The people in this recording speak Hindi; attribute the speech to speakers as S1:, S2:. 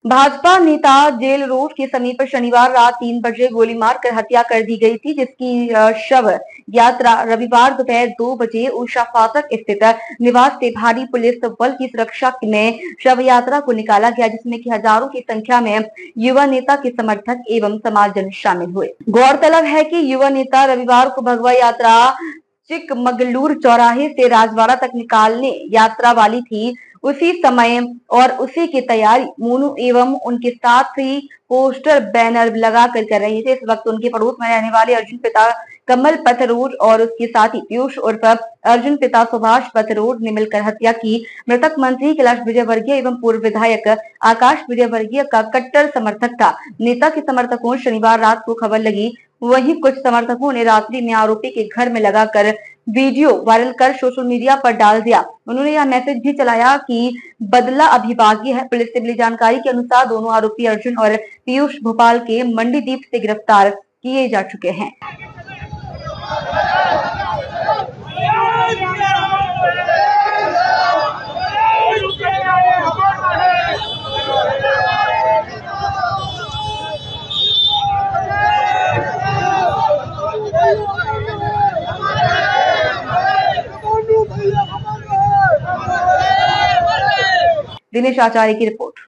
S1: भाजपा नेता जेल रोड के समीप शनिवार रात 3 बजे गोली मारकर हत्या कर दी गई थी, जिसकी शव यात्रा रविवार दोपहर 2 बजे उषा फाटक स्थित निवास से भारी पुलिस बल की सुरक्षा में शव यात्रा को निकाला गया, जिसमें कि हजारों की संख्या में युवा नेता के समर्थक एवं समाजजन शामिल हुए। गौरतलब है कि युवा नेता रविवार को भगवा यात्रा चिकमगलूर चौराहे से राजवाड़ा तक निकालने यात्रा वाली थी। उसी समय और उसी की तैयारी मोनू एवं उनके साथ ही पोस्टर बैनर लगाकर कर रहे थे। इस वक्त उनके पड़ोस में रहने वाले अर्जुन पिता कमल पथरोड और उसके साथी पीयूष उर्फ अर्जुन पिता सुभाष पथरोड ने मिलकर हत्या की। मृतक मंत्री कैलाश विजयवर्गीय एवं पूर्व विधायक आकाश विजयवर्गीय का कट्टर समर्थक था। नेता के समर्थकों शनिवार रात को खबर लगी, वहीं कुछ समर्थकों ने रात्रि में आरोपी के घर में लगाकर वीडियो वायरल कर सोशल मीडिया पर डाल दिया। उन्होंने यह मैसेज भी चलाया कि बदला अभी बाकी है। पुलिस से मिली जानकारी के अनुसार दोनों आरोपी अर्जुन और पीयूष भोपाल के मंडीदीप से गिरफ्तार किए जा चुके हैं। दिनेश आचार्य की रिपोर्ट।